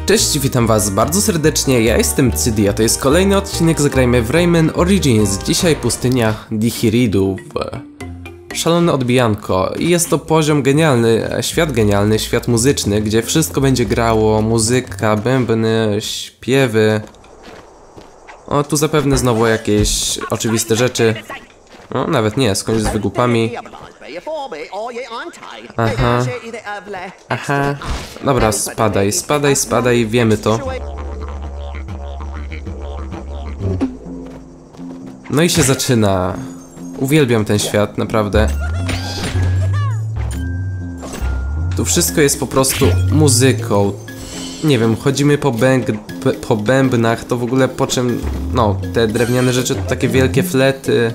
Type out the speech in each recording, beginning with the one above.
Cześć, witam was bardzo serdecznie, ja jestem Cydi, a to jest kolejny odcinek Zagrajmy w Rayman Origins. Dzisiaj pustynia Dihiridów. Szalone odbijanko i jest to poziom genialny, świat muzyczny, gdzie wszystko będzie grało, muzyka, bębny, śpiewy. O, tu zapewne znowu jakieś oczywiste rzeczy. No, nawet nie, skończ z wygłupami. Aha. Dobra, spadaj, wiemy to. No i się zaczyna. Uwielbiam ten świat, naprawdę. Tu wszystko jest po prostu muzyką. Nie wiem, chodzimy po bębnach, to w ogóle po czym... No, te drewniane rzeczy to takie wielkie flety.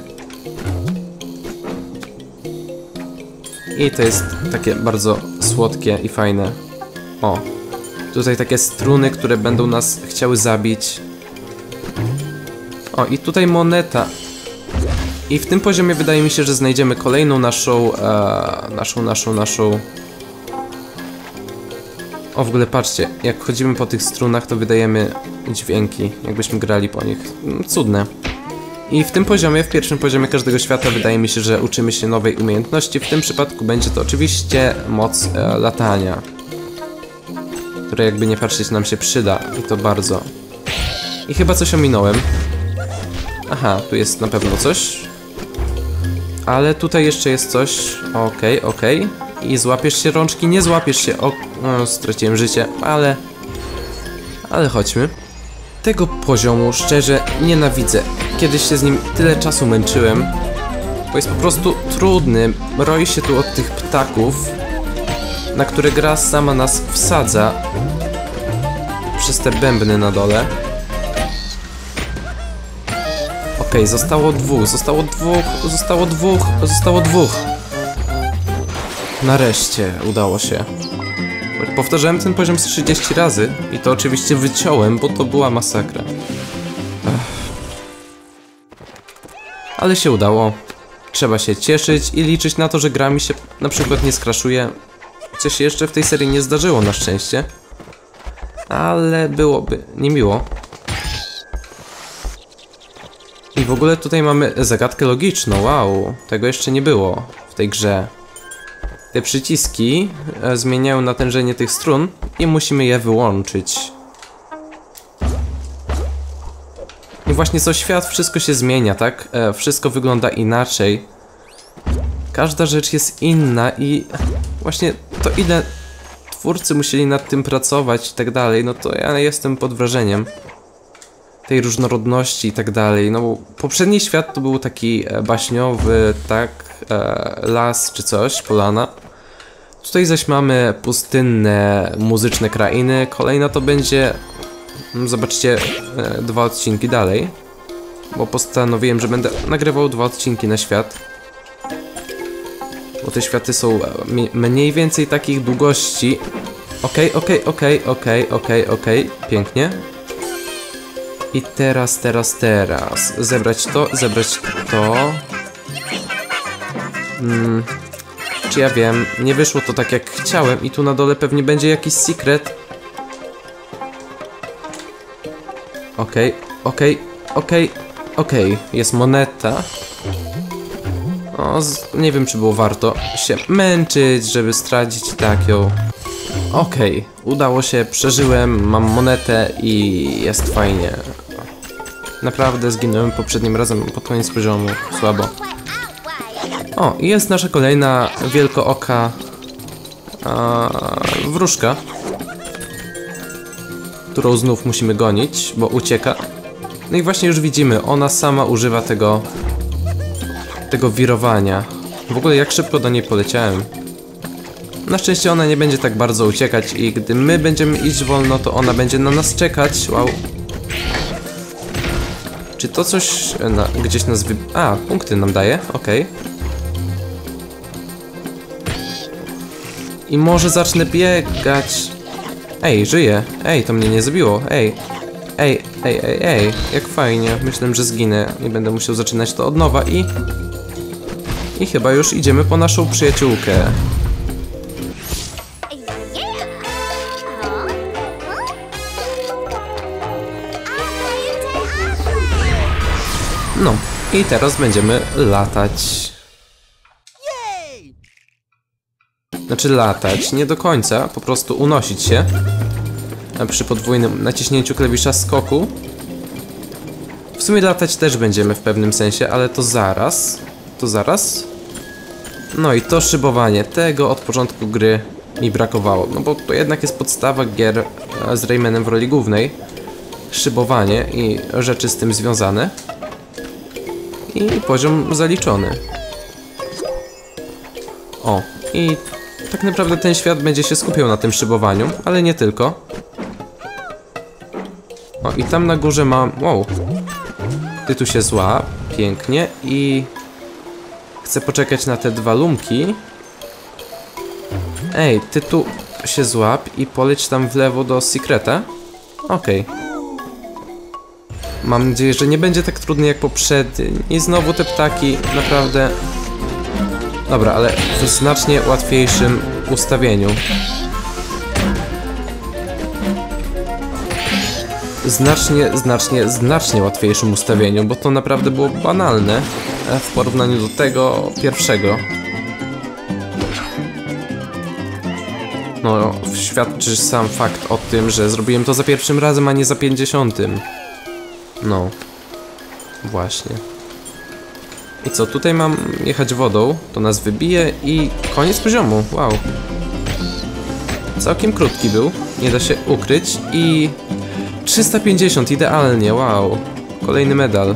I to jest takie bardzo słodkie i fajne. O, tutaj takie struny, które będą nas chciały zabić. O, i tutaj moneta. I w tym poziomie wydaje mi się, że znajdziemy kolejną naszą... O, w ogóle patrzcie, jak chodzimy po tych strunach, to wydajemy dźwięki, jakbyśmy grali po nich. Cudne. I w tym poziomie, w pierwszym poziomie każdego świata wydaje mi się, że uczymy się nowej umiejętności. W tym przypadku będzie to oczywiście moc latania, która jakby nie patrzeć nam się przyda i to bardzo. I chyba coś ominąłem. Aha, tu jest na pewno coś. Ale tutaj jeszcze jest coś. Okej. I złapiesz się rączki, nie złapiesz się. O, straciłem życie, ale chodźmy. Tego poziomu szczerze nienawidzę. Kiedyś się z nim tyle czasu męczyłem, bo jest po prostu trudny. Roi się tu od tych ptaków, na które gra sama nas wsadza przez te bębny na dole. Okej, zostało dwóch. Nareszcie udało się. Powtarzałem ten poziom z 30 razy i to oczywiście wyciąłem, bo to była masakra. Ale się udało. Trzeba się cieszyć i liczyć na to, że gra mi się na przykład nie skraszuje. Co się jeszcze w tej serii nie zdarzyło na szczęście. Ale byłoby niemiło. I w ogóle tutaj mamy zagadkę logiczną. Wow, tego jeszcze nie było w tej grze. Te przyciski zmieniają natężenie tych strun i musimy je wyłączyć. I właśnie co świat, wszystko się zmienia, tak? Wszystko wygląda inaczej. Każda rzecz jest inna i właśnie to, ile twórcy musieli nad tym pracować i tak dalej, no to ja jestem pod wrażeniem tej różnorodności i tak dalej. No bo poprzedni świat to był taki baśniowy, tak? Las czy coś, polana. Tutaj zaś mamy pustynne, muzyczne krainy. Kolejna to będzie... Zobaczcie, 2 odcinki dalej. Bo postanowiłem, że będę nagrywał 2 odcinki na świat. Bo te światy są mniej więcej takich długości. Okej. Pięknie. I teraz. Zebrać to. Czy ja wiem, nie wyszło to tak jak chciałem i tu na dole pewnie będzie jakiś secret. Okej. Jest moneta. O, nie wiem, czy było warto się męczyć, żeby stracić tak ją. Okej, udało się, przeżyłem, mam monetę i jest fajnie. Naprawdę zginąłem poprzednim razem pod koniec poziomu, słabo. O, i jest nasza kolejna wielkooka wróżka, którą znów musimy gonić, bo ucieka. No i właśnie już widzimy, ona sama używa tego wirowania. W ogóle jak szybko do niej poleciałem. Na szczęście ona nie będzie tak bardzo uciekać i gdy my będziemy iść wolno, to ona będzie na nas czekać. Wow. Czy to coś gdzieś nas punkty nam daje, okej. I może zacznę biegać. Ej, żyję. Ej, to mnie nie zabiło. Ej, jak fajnie. Myślałem, że zginę i będę musiał zaczynać to od nowa i chyba już idziemy po naszą przyjaciółkę. No, i teraz będziemy latać. Znaczy latać, nie do końca, po prostu unosić się. Przy podwójnym naciśnięciu klawisza skoku. W sumie latać też będziemy w pewnym sensie, ale to zaraz. To zaraz. No i to szybowanie, tego od początku gry mi brakowało. No bo to jednak jest podstawa gier z Raymanem w roli głównej. Szybowanie i rzeczy z tym związane. I poziom zaliczony. O, i tak naprawdę ten świat będzie się skupiał na tym szybowaniu, ale nie tylko. O, i tam na górze mam... Wow. Ty tu się złap, pięknie, i... Chcę poczekać na te dwa lumki. Ej, ty tu się złap i poleć tam w lewo do Secreta. Okej. Mam nadzieję, że nie będzie tak trudny jak poprzedni. I znowu te ptaki, naprawdę... Dobra, ale w znacznie łatwiejszym ustawieniu. Znacznie łatwiejszym ustawieniu, bo to naprawdę było banalne w porównaniu do tego pierwszego. No, świadczy sam fakt o tym, że zrobiłem to za pierwszym razem, a nie za 50. No, właśnie. I co, tutaj mam jechać wodą, to nas wybije i koniec poziomu, wow. Całkiem krótki był, nie da się ukryć i... 350, idealnie, wow. Kolejny medal.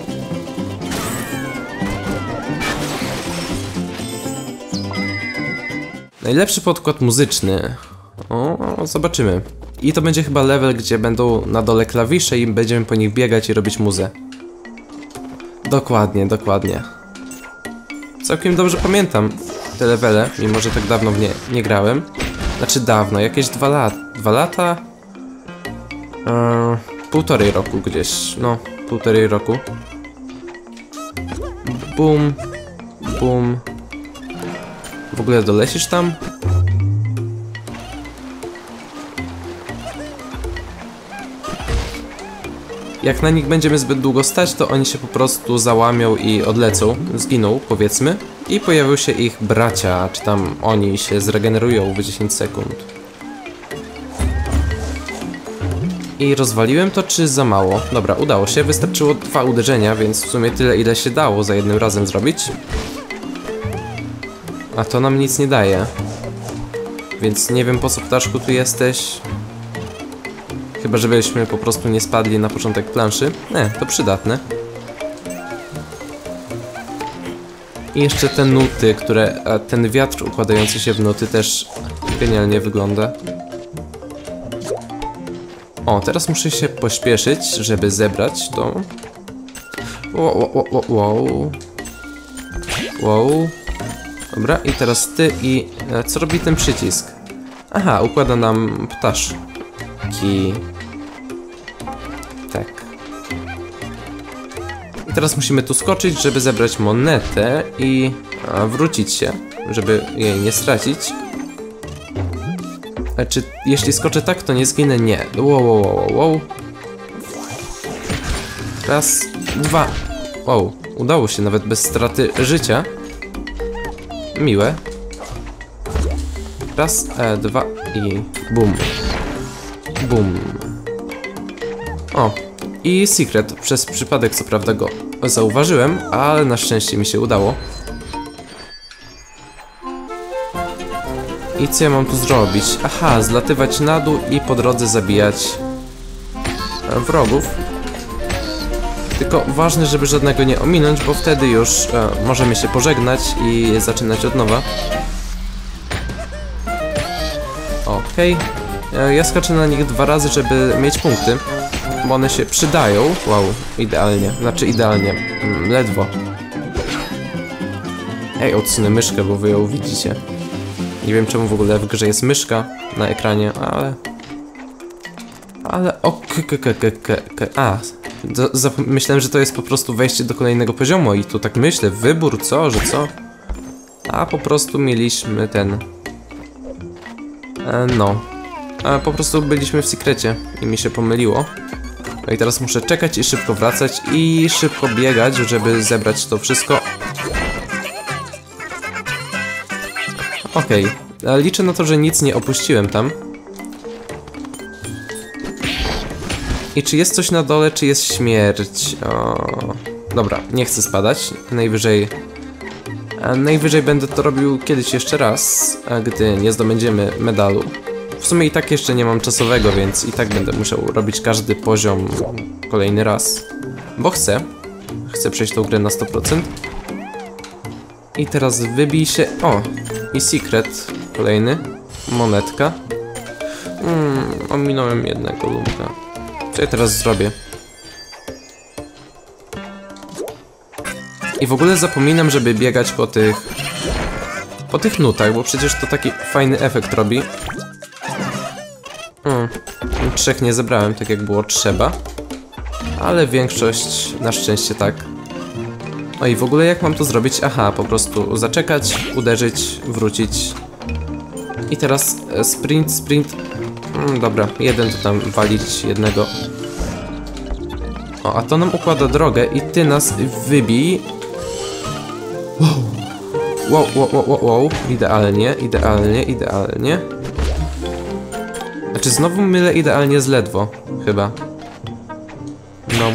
Najlepszy podkład muzyczny. O, zobaczymy. I to będzie chyba level, gdzie będą na dole klawisze i będziemy po nich biegać i robić muzę. Dokładnie, dokładnie. Całkiem dobrze pamiętam te levele, mimo że tak dawno w nie grałem. Znaczy dawno, jakieś 2 lata. 2 lata? Półtorej roku gdzieś, no, półtorej roku. Bum, bum. W ogóle dolecisz tam? Jak na nich będziemy zbyt długo stać, to oni się po prostu załamią i odlecą, zginą, powiedzmy. I pojawią się ich bracia, czy tam oni się zregenerują w 10 sekund. I rozwaliłem to, czy za mało? Dobra, udało się, wystarczyło 2 uderzenia, więc w sumie tyle, ile się dało za jednym razem zrobić. A to nam nic nie daje. Więc nie wiem, po co, ptaszku, tu jesteś. Chyba żebyśmy po prostu nie spadli na początek planszy. To przydatne. I jeszcze te nuty, ten wiatr układający się w nuty też genialnie wygląda. O, teraz muszę się pośpieszyć, żeby zebrać to. Wow. Wow. Dobra, i teraz ty i... co robi ten przycisk? Aha, układa nam ptaszki. Tak. I teraz musimy tu skoczyć, żeby zebrać monetę i wrócić się, żeby jej nie stracić. Czy jeśli skoczę tak, to nie zginę? Nie. Wow. Raz, 2. Wow, udało się nawet bez straty życia. Miłe. Raz, 2 i bum. Bum. O, i secret. Przez przypadek co prawda go zauważyłem, ale na szczęście mi się udało. I co ja mam tu zrobić? Aha, zlatywać na dół i po drodze zabijać wrogów. Tylko ważne, żeby żadnego nie ominąć, bo wtedy już możemy się pożegnać i zaczynać od nowa. Okej. Ja skaczę na nich 2 razy, żeby mieć punkty, bo one się przydają. Wow, idealnie. Znaczy idealnie. Ledwo. Ej, odsunę myszkę, bo wy ją widzicie. Nie wiem, czemu w ogóle w grze jest myszka na ekranie, ale myślałem, że to jest po prostu wejście do kolejnego poziomu i tu tak myślę, wybór, co, że co? A po prostu mieliśmy ten... no. A po prostu byliśmy w sekrecie i mi się pomyliło. No i teraz muszę czekać i szybko wracać i szybko biegać, żeby zebrać to wszystko. Okej, liczę na to, że nic nie opuściłem tam. I czy jest coś na dole, czy jest śmierć? Dobra, nie chcę spadać. Najwyżej będę to robił kiedyś jeszcze raz, gdy nie zdobędziemy medalu. W sumie i tak jeszcze nie mam czasowego, więc i tak będę musiał robić każdy poziom kolejny raz. Bo chcę przejść tą grę na 100%. I teraz wybij się... O! I secret kolejny. Monetka. Ominąłem jednego lumka. Co ja teraz zrobię? I w ogóle zapominam, żeby biegać po tych nutach, bo przecież to taki fajny efekt robi. 3 nie zebrałem, tak jak było trzeba. Ale większość na szczęście tak. O i w ogóle jak mam to zrobić? Aha, po prostu zaczekać, uderzyć, wrócić. I teraz sprint. Dobra, jeden to tam walić, jednego. O, a to nam układa drogę i ty nas wybij. Wow. Idealnie. Znaczy znowu mylę idealnie z ledwo, chyba. No.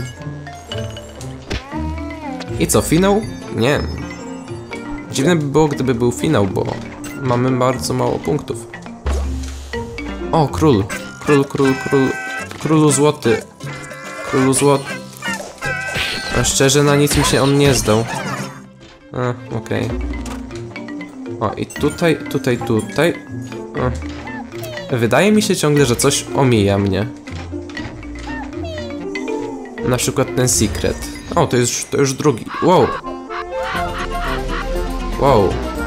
I co, finał? Nie. Dziwne by było, gdyby był finał, bo mamy bardzo mało punktów. O, król. Królu złoty. A szczerze, na nic mi się on nie zdał. Okej. O, i tutaj. Wydaje mi się ciągle, że coś omija mnie. Na przykład ten secret. O, to już drugi. Wow.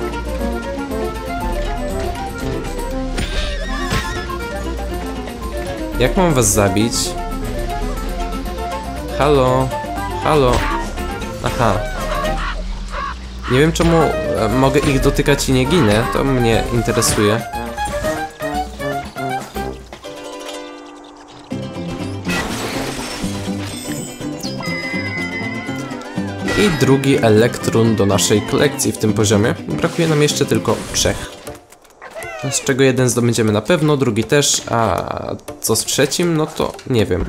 Jak mam was zabić? Halo. Aha. Nie wiem czemu mogę ich dotykać i nie ginę. To mnie interesuje. I drugi elektron do naszej kolekcji w tym poziomie. Brakuje nam jeszcze tylko 3. Z czego jeden zdobędziemy na pewno, drugi też, a co z trzecim, no to nie wiem.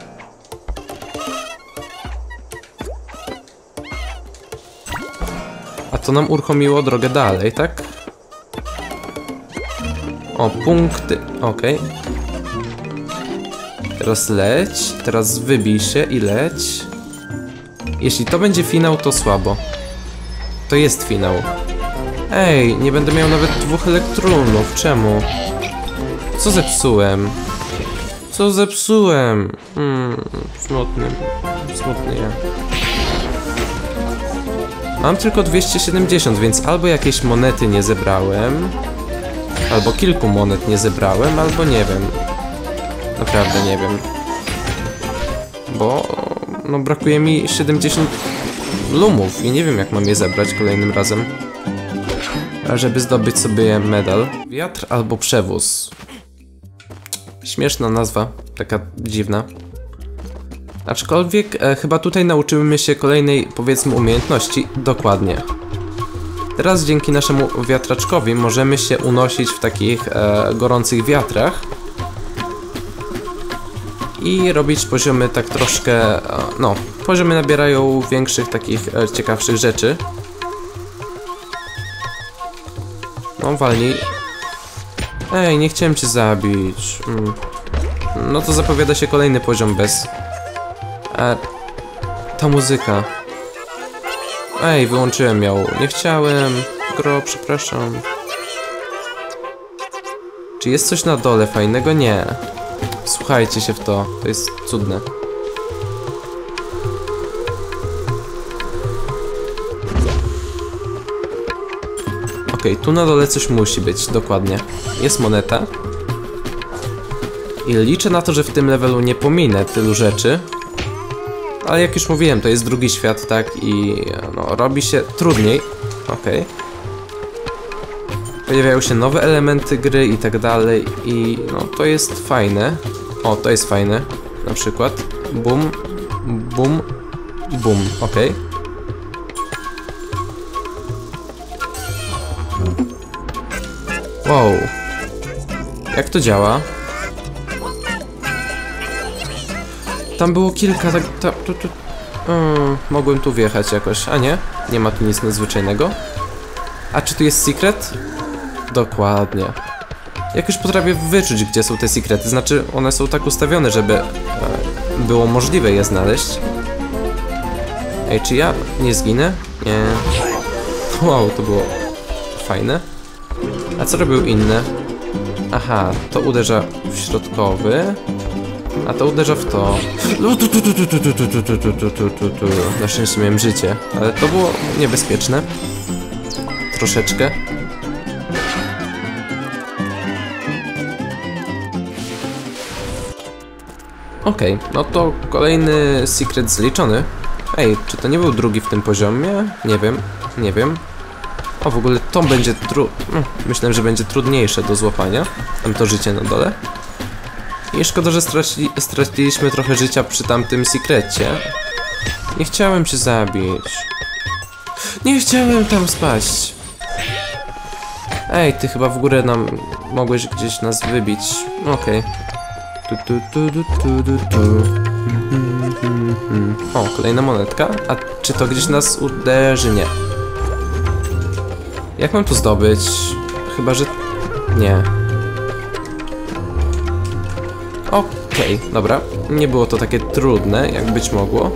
A to nam uruchomiło drogę dalej, tak? O, punkty, okej. Teraz leć, teraz wybij się i leć. Jeśli to będzie finał, to słabo. To jest finał. Ej, nie będę miał nawet 2 elektronów. Czemu? Co zepsułem? Smutny ja. Mam tylko 270, więc albo jakieś monety nie zebrałem, albo kilku monet nie zebrałem, albo nie wiem. Naprawdę nie wiem. Bo... no brakuje mi 70 lumów i nie wiem jak mam je zebrać kolejnym razem. Żeby zdobyć sobie medal. Wiatr albo przewóz. Śmieszna nazwa, taka dziwna. Aczkolwiek chyba tutaj nauczymy się kolejnej, powiedzmy, umiejętności. Dokładnie. Teraz dzięki naszemu wiatraczkowi możemy się unosić w takich gorących wiatrach. I robić poziomy tak troszkę... no, poziomy nabierają większych, takich ciekawszych rzeczy. No, walnij. Ej, nie chciałem cię zabić. No to zapowiada się kolejny poziom bez... ta muzyka. Ej, wyłączyłem ją. Nie chciałem. Gro, przepraszam. Czy jest coś na dole fajnego? Nie. Słuchajcie się w to. To jest cudne. Okej, tu na dole coś musi być, dokładnie. Jest moneta. I liczę na to, że w tym levelu nie pominę tylu rzeczy. Ale jak już mówiłem, to jest drugi świat, tak? I no, robi się trudniej. Okej. Pojawiają się nowe elementy gry i tak dalej. I no, to jest fajne. O, to jest fajne. Na przykład. Bum. Bum. Bum. Okej. Wow. Jak to działa? Tam było kilka, mogłem tu wjechać jakoś, a nie? Nie ma tu nic nadzwyczajnego. A czy tu jest secret? Dokładnie. Jak już potrafię wyczuć, gdzie są te sekrety, znaczy one są tak ustawione, żeby było możliwe je znaleźć. Ej, czy ja nie zginę? Nie. Wow, to było fajne. A co robią inne? Aha, to uderza w środkowy, a to uderza w to. Na szczęście miałem życie, ale to było niebezpieczne. Troszeczkę. Okej, no to kolejny secret zliczony. Ej, czy to nie był drugi w tym poziomie? Nie wiem, nie wiem. O, w ogóle to będzie myślałem, że będzie trudniejsze do złapania. Tam to życie na dole. I szkoda, że straciliśmy trochę życia przy tamtym sekrecie. Nie chciałem cię zabić. Nie chciałem tam spaść. Ej, ty chyba w górę mogłeś gdzieś nas wybić. Okej. O, kolejna monetka. A czy to gdzieś nas uderzy? Nie. Jak mam tu zdobyć? Chyba, że... nie. Okej, dobra. Nie było to takie trudne, jak być mogło.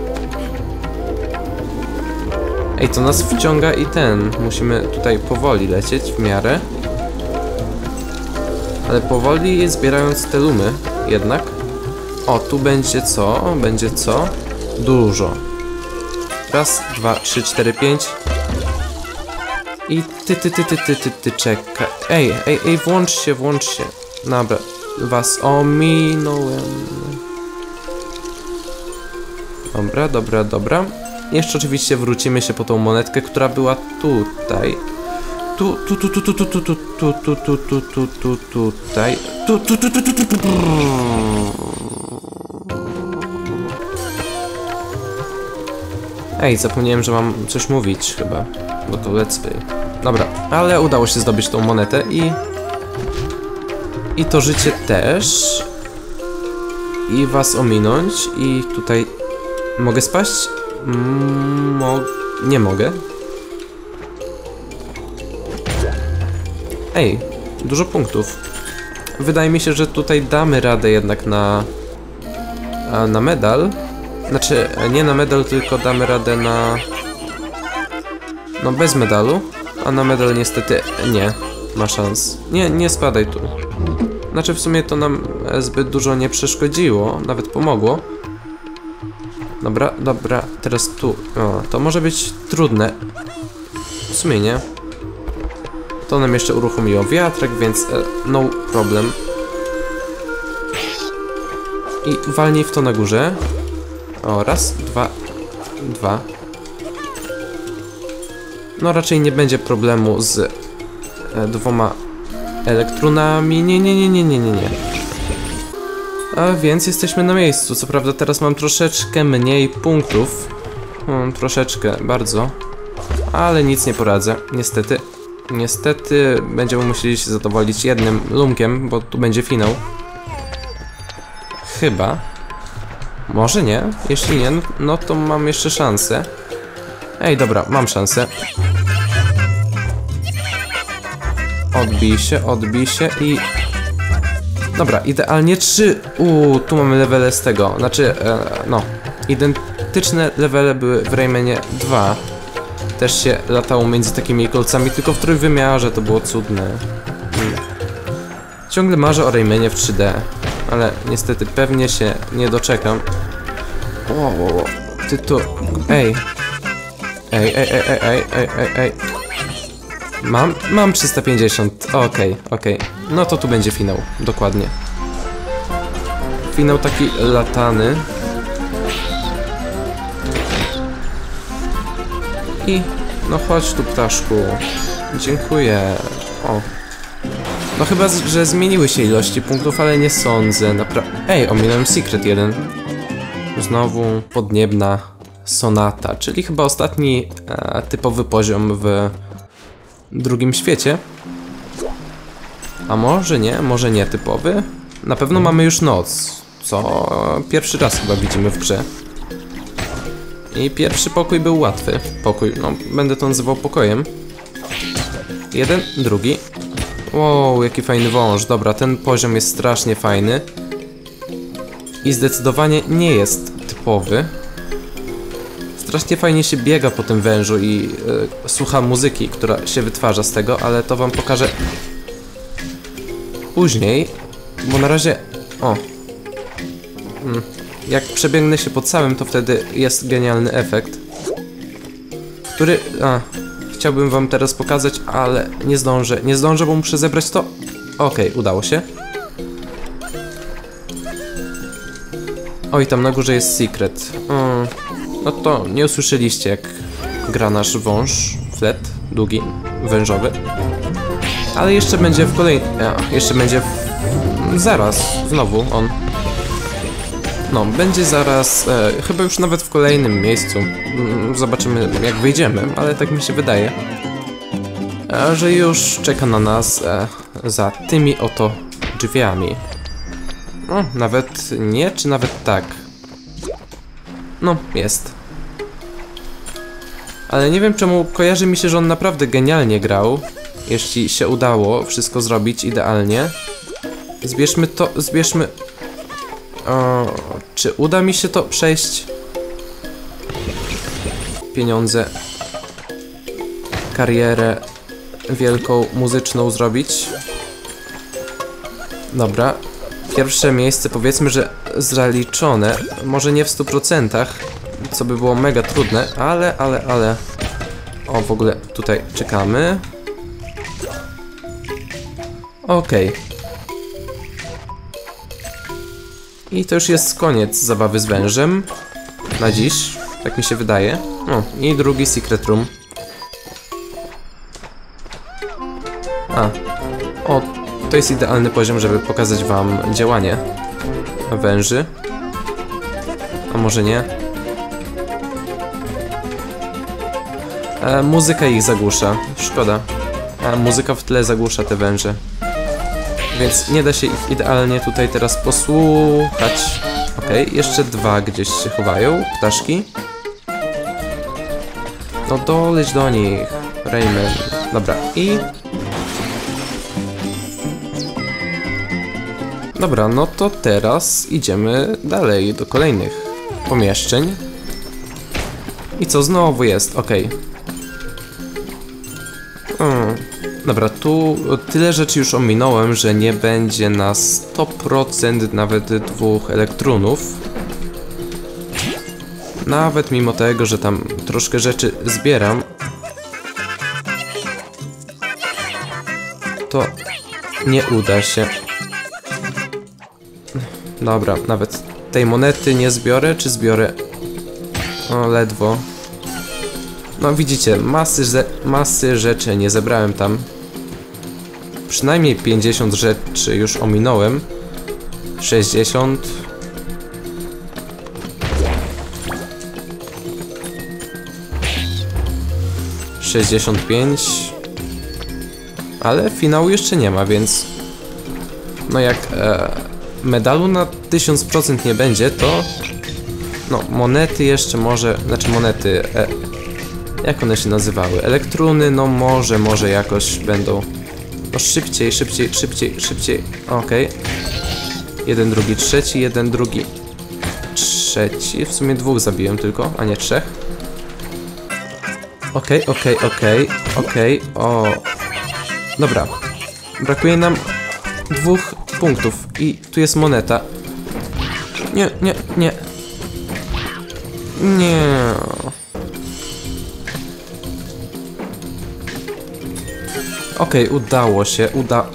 Ej, to nas wciąga i musimy tutaj powoli lecieć w miarę. Ale powoli zbierając te lumy jednak. O, tu będzie co? Będzie co? Dużo. Raz, dwa, trzy, cztery, pięć. I ty czeka. Ej, włącz się. Dobra, was ominąłem. Dobra. Jeszcze oczywiście wrócimy się po tą monetkę, która była tutaj. Tutaj. Ej, zapomniałem, że mam coś mówić chyba, bo to let's play. Dobra, ale udało się zdobyć tą monetę i to życie też. I was ominąć i tutaj mogę spaść? Nie mogę. Ej, dużo punktów. Wydaje mi się, że tutaj damy radę jednak na medal. Znaczy, nie na medal, tylko damy radę na... no bez medalu. A na medal niestety nie ma szans. Nie spadaj tu. Znaczy w sumie to nam zbyt dużo nie przeszkodziło, nawet pomogło. Dobra, teraz tu. O, to może być trudne. W sumie nie. To nam jeszcze uruchomiło wiatrak, więc no problem. I walnij w to na górze. O, raz, dwa. No raczej nie będzie problemu z dwoma elektronami. Nie. A więc jesteśmy na miejscu. Co prawda teraz mam troszeczkę mniej punktów. Troszeczkę, bardzo. Ale nic nie poradzę, niestety. Niestety będziemy musieli się zadowolić jednym lumkiem, bo tu będzie finał. Chyba. Może nie. Jeśli nie, no to mam jeszcze szansę. Ej, dobra, mam szansę. Odbij się i... dobra, idealnie 3. Tu mamy levele z tego. Znaczy, no. Identyczne levele były w Raymanie 2. Też się latało między takimi kolcami, tylko w trójwymiarze, to było cudne. Ciągle marzę o Raymanie w 3D. Ale niestety pewnie się nie doczekam. Ty tu... Ej. Mam 350. Okej. No to tu będzie finał, dokładnie. Finał taki latany. I... no chodź tu, ptaszku. Dziękuję. O. No chyba, że zmieniły się ilości punktów, ale nie sądzę. Ej, ominąłem secret jeden. Znowu podniebna sonata, czyli chyba ostatni typowy poziom w drugim świecie. A może nie typowy? Na pewno mamy już noc, co pierwszy raz chyba widzimy w grze. I pierwszy pokój był łatwy. Pokój, no będę to nazywał pokojem. Jeden, drugi. Wow, jaki fajny wąż. Dobra, ten poziom jest strasznie fajny. I zdecydowanie nie jest typowy. Strasznie fajnie się biega po tym wężu i słucha muzyki, która się wytwarza z tego, ale to wam pokażę później, bo na razie... O! Jak przebiegnę się po całym, to wtedy jest genialny efekt, który... chciałbym wam teraz pokazać, ale nie zdążę, bo muszę zebrać to. Okej, udało się. Oj, tam na górze jest secret. No to nie usłyszeliście, jak gra nasz wąż, flet, długi, wężowy. Ale jeszcze będzie w kolejnym... jeszcze będzie zaraz, znowu on. No, będzie zaraz, chyba już nawet w kolejnym miejscu. Zobaczymy, jak wyjdziemy, ale tak mi się wydaje, że już czeka na nas za tymi oto drzwiami. No, nawet nie, czy nawet tak. No, jest. Ale nie wiem czemu kojarzy mi się, że on naprawdę genialnie grał. Jeśli się udało wszystko zrobić idealnie. Zbierzmy to, zbierzmy... czy uda mi się to przejść? Pieniądze. Karierę wielką muzyczną zrobić. Dobra. Pierwsze miejsce powiedzmy, że zaliczone. Może nie w 100%, co by było mega trudne, ale... O, w ogóle tutaj czekamy. Okej. I to już jest koniec zabawy z wężem. Na dziś, tak mi się wydaje. O, i drugi secret room. O, to jest idealny poziom, żeby pokazać wam działanie węży. A może nie? Muzyka ich zagłusza. Szkoda. Muzyka w tle zagłusza te węże. Więc nie da się ich idealnie tutaj teraz posłuchać. Okej, jeszcze dwa gdzieś się chowają. Ptaszki. No doleć do nich. Rayman. Dobra, i... Dobra, no to teraz idziemy dalej do kolejnych pomieszczeń. I co znowu jest? Okej. Dobra, tu tyle rzeczy już ominąłem, że nie będzie na 100% nawet dwóch elektronów. Nawet mimo tego, że tam troszkę rzeczy zbieram, to nie uda się. Dobra, nawet tej monety nie zbiorę, czy zbiorę? O, ledwo. No widzicie, masy rzeczy nie zebrałem tam. Przynajmniej 50 rzeczy już ominąłem. 60. Ale finału jeszcze nie ma, więc... No jak medalu na 1000% nie będzie, to... No, monety jeszcze może... Znaczy monety... jak one się nazywały? Elektruny, no może jakoś będą... No szybciej. Okej. Jeden, drugi, trzeci, jeden, drugi, trzeci. W sumie dwóch zabiłem tylko, a nie trzech. Okej. O. Dobra. Brakuje nam 2 punktów i tu jest moneta. Nie. Okej, udało się,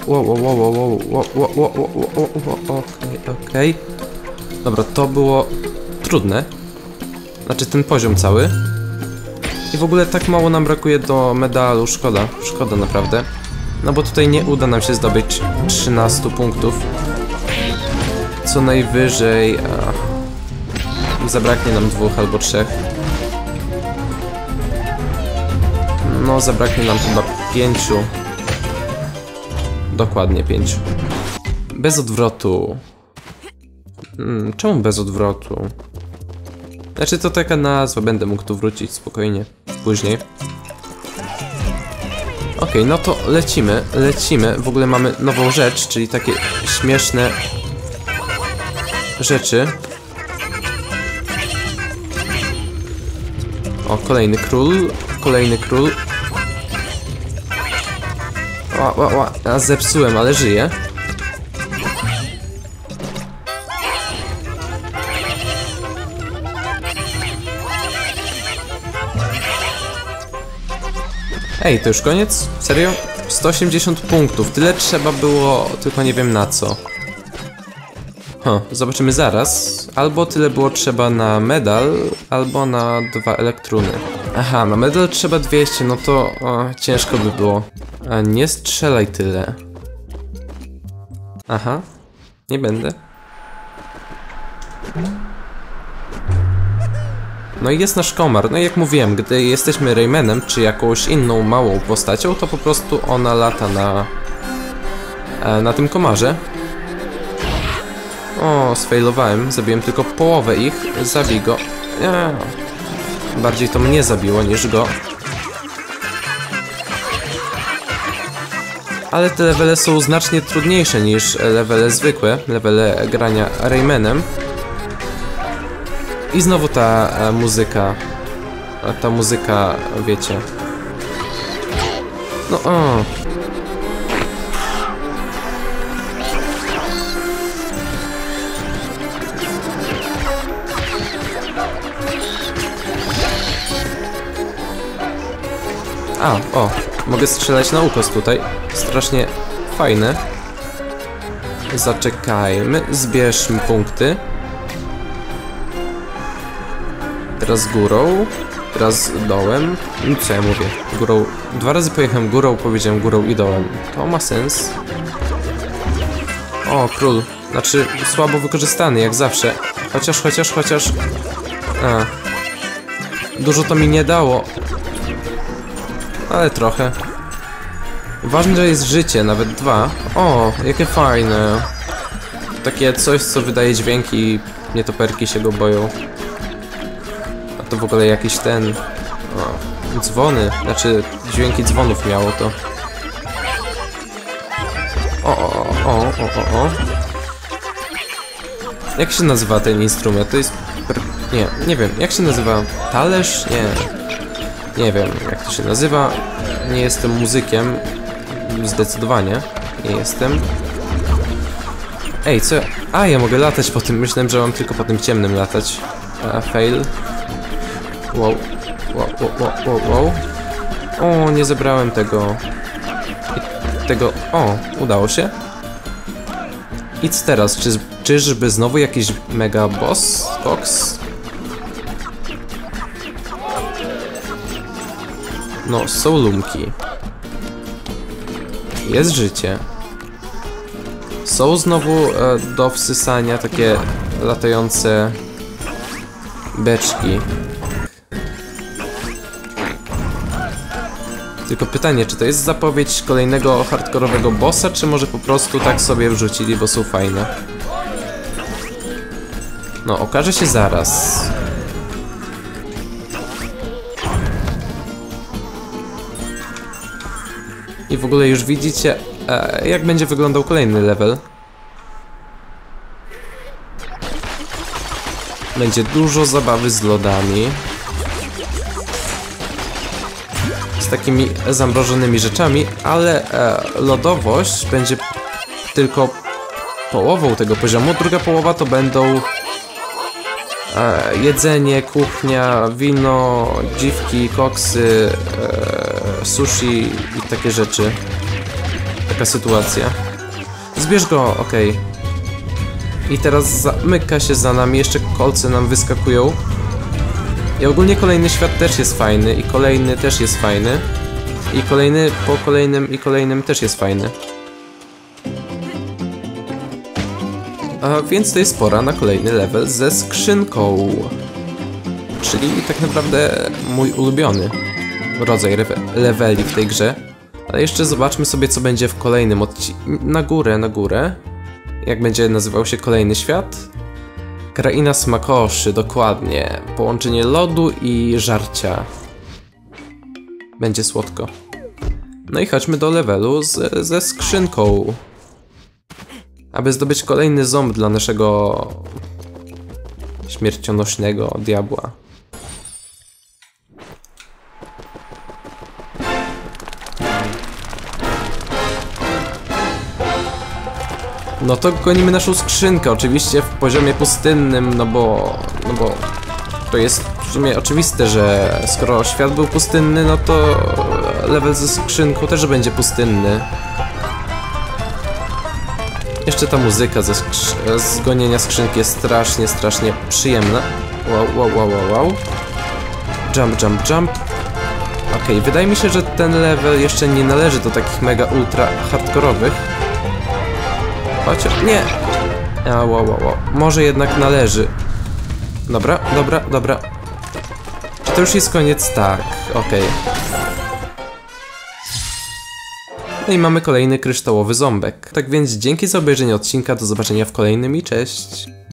Okej. Dobra, to było trudne. Znaczy ten poziom cały. I w ogóle tak mało nam brakuje do medalu, szkoda naprawdę. No bo tutaj nie uda nam się zdobyć 13 punktów. Co najwyżej zabraknie nam 2 albo 3. No, zabraknie nam chyba 5. Dokładnie 5. Bez odwrotu. Czemu bez odwrotu? Znaczy to taka nazwa, będę mógł tu wrócić spokojnie później. Okej, no to lecimy. W ogóle mamy nową rzecz, czyli takie śmieszne rzeczy. O, kolejny król. A zepsułem, ale żyję. Ej, to już koniec? Serio? 180 punktów, tyle trzeba było, tylko nie wiem na co. Zobaczymy zaraz. Albo tyle było trzeba na medal, albo na 2 elektruny. Aha, na medal trzeba 200, no to ciężko by było. A nie strzelaj tyle. Aha, nie będę. No i jest nasz komar. No i jak mówiłem, gdy jesteśmy Raymanem, czy jakąś inną małą postacią, to po prostu ona lata na tym komarze. O, sfailowałem. Zabiłem tylko połowę ich. Zabij go. Bardziej to mnie zabiło niż go. Ale te levele są znacznie trudniejsze niż levele zwykłe. Levele grania Raymanem. I znowu ta muzyka. Ta muzyka, wiecie. No o. O, mogę strzelać na ukos tutaj. Strasznie fajne. Zaczekajmy, zbierzmy punkty. Teraz górą, teraz dołem. Co ja mówię? Górą. 2 razy pojechałem górą, powiedziałem górą i dołem. To ma sens. O, król. Znaczy, słabo wykorzystany, jak zawsze. Chociaż. Dużo to mi nie dało. Ale trochę. Ważne, że jest życie, nawet 2. O, jakie fajne. Takie coś, co wydaje dźwięki i nietoperki się go boją. A to w ogóle jakiś ten... O, dzwony, znaczy dźwięki dzwonów miało to. O. Jak się nazywa ten instrument? To jest... Nie wiem, jak się nazywa? Talerz? Nie wiem, jak to się nazywa. Nie jestem muzykiem. Zdecydowanie nie jestem. Ej, co? A, ja mogę latać po tym. Myślałem, że mam tylko po tym ciemnym latać. Fail. Wow. O, nie zebrałem tego. O, udało się. I co teraz? Czyżby znowu jakiś mega boss? No, są lumki. Jest życie. Są znowu do wsysania takie latające beczki. Tylko pytanie, czy to jest zapowiedź kolejnego hardkorowego bossa, czy może po prostu tak sobie wrzucili, bo są fajne? No, okaże się zaraz. I w ogóle już widzicie, jak będzie wyglądał kolejny level. Będzie dużo zabawy z lodami. Z takimi zamrożonymi rzeczami, ale lodowość będzie tylko połową tego poziomu. Druga połowa to będą jedzenie, kuchnia, wino, dziwki, koksy, sushi i takie rzeczy. Taka sytuacja. Zbierz go, okej. I teraz zamyka się za nami, jeszcze kolce nam wyskakują. I ogólnie kolejny świat też jest fajny, i kolejny też jest fajny. I kolejny po kolejnym i kolejnym też jest fajny. A więc to jest pora na kolejny level ze skrzynką. Czyli tak naprawdę mój ulubiony rodzaj leveli w tej grze. Ale jeszcze zobaczmy sobie, co będzie w kolejnym odcinku. Na górę. Jak będzie nazywał się kolejny świat? Kraina smakoszy, dokładnie. Połączenie lodu i żarcia. Będzie słodko. No i chodźmy do levelu ze skrzynką. Aby zdobyć kolejny ząb dla naszego śmiercionośnego diabła. No to gonimy naszą skrzynkę, oczywiście w poziomie pustynnym, no bo to jest w sumie oczywiste, że skoro świat był pustynny, no to level ze skrzynką też będzie pustynny. Jeszcze ta muzyka z gonienia skrzynki jest strasznie przyjemna. Wow. Jump. Okej, wydaje mi się, że ten level jeszcze nie należy do takich mega ultra hardkorowych. Chociaż nie. Wow. Może jednak należy. Dobra. Czy to już jest koniec? Tak, okej. No i mamy kolejny kryształowy ząbek. Tak więc dzięki za obejrzenie odcinka, do zobaczenia w kolejnym i cześć!